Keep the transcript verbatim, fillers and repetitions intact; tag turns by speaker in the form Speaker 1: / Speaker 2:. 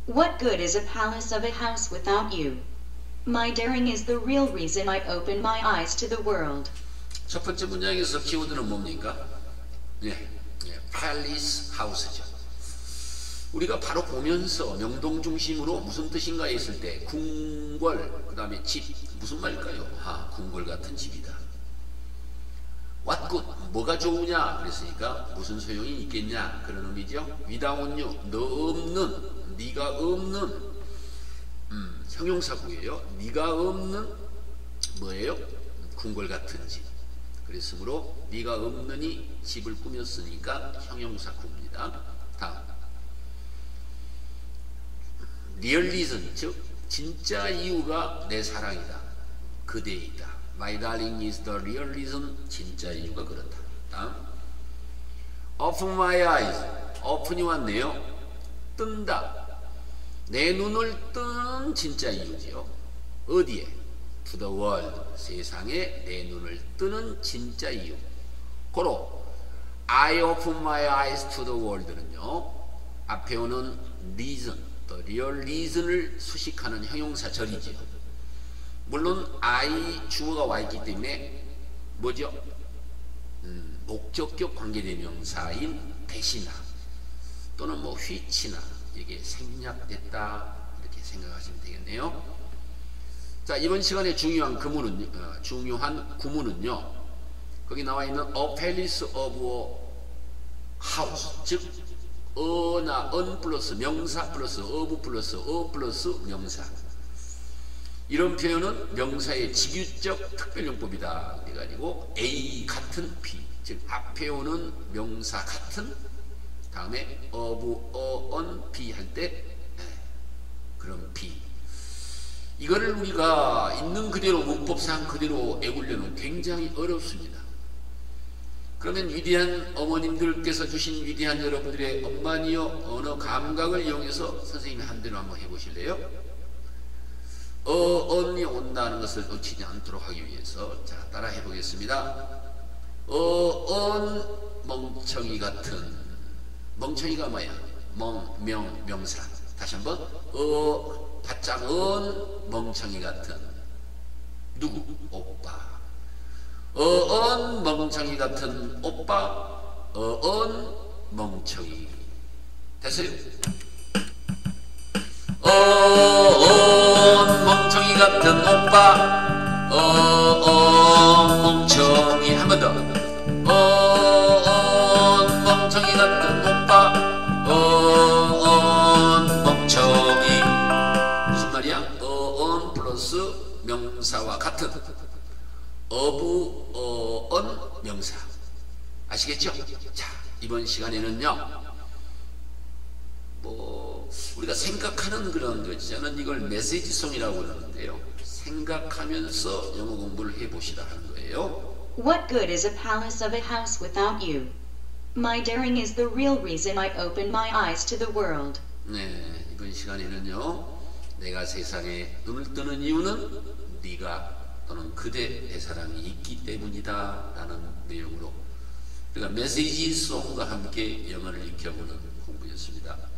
Speaker 1: What good is a palace of a house without you? My daring is the real reason I open my eyes to the world.
Speaker 2: 첫 번째 문장에서 키워드는 뭡니까? 예, 예, palace house죠. 우리가 바로 보면서 명동 중심으로 무슨 뜻인가 했을 때 궁궐, 그 다음에 집, 무슨 말일까요? 아, 궁궐 같은 집이다. What good? 뭐가 좋으냐? 그랬으니까 무슨 소용이 있겠냐? 그런 의미죠. Without you, 너 없는, 네가 없는, 음, 형용사구예요. 네가 없는 뭐예요? 궁궐 같은 집. 그랬으므로 네가 없느니 집을 꾸몄으니까 형용사구입니다. 다음. Real reason, 즉 진짜 이유가 내 사랑이다. 그대이다. My darling is the real reason. 진짜 이유가 그렇다. 다음. Open my eyes. open이 왔네요. 뜬다. 내 눈을 뜬 진짜 이유지요. 어디에? To the world. 세상에 내 눈을 뜨는 진짜 이유. 고로 I open my eyes to the world는요. 앞에 오는 reason. 또 리얼 리즌을 수식하는 형용사절이지요. 물론 I 주어가 와 있기 때문에 뭐죠? 음, 목적격 관계대명사인 대신나 또는 뭐 which나 이게 생략됐다 이렇게 생각하시면 되겠네요. 자, 이번 시간에 중요한 구문은 어, 중요한 구문은요. 거기 나와 있는 a palace of a house, 즉 어나 언 플러스 명사 플러스 of 플러스 어 플러스 명사. 이런 표현은 명사의 직유적 특별용법이다. 그래가지고 A 같은 B, 즉 앞에 오는 명사 같은 다음에 of, 어, on, B 할 때 그런 B. 이거를 우리가 있는 그대로 문법상 그대로 애우려면 굉장히 어렵습니다. 그러면 위대한 어머님들께서 주신 위대한 여러분들의 엄마니요 언어 감각을 이용해서 선생님이 한 대로 한번 해보실래요? 어, 언이 온다는 것을 놓치지 않도록 하기 위해서 자 따라 해보겠습니다. 어, 언 멍청이 같은. 멍청이가 뭐야? 멍, 명, 명사. 다시 한번. 어, 바짝 언 멍청이 같은. 누구? 오빠. 어언 멍청이 같은 오빠. 어언 멍청이. 됐어요? 어언 멍청이 같은 오빠. 어언 멍청이. 한 번 더. 어언 멍청이 같은 오빠. 어언 멍청이. 무슨 말이야? 어언 플러스 명사와 같은 of, 어, on 명사. 아시겠죠? 자, 이번 시간에는요, 뭐, 우리가 생각하는 그런 거, 저는 이걸 메시지송이라고 그러는데요. 생각하면서 영어 공부를 해보시라 하는 거예요.
Speaker 1: What good is a palace of a house without you? My daring is the real reason I open my eyes to the world.
Speaker 2: 네, 이번 시간에는요, 내가 세상에 눈을 뜨는 이유는 네가 또는 그대 내 사랑이 있기 때문이다 라는 내용으로, 그러니까 메시지송과 함께 영어를 익혀보는 공부였습니다.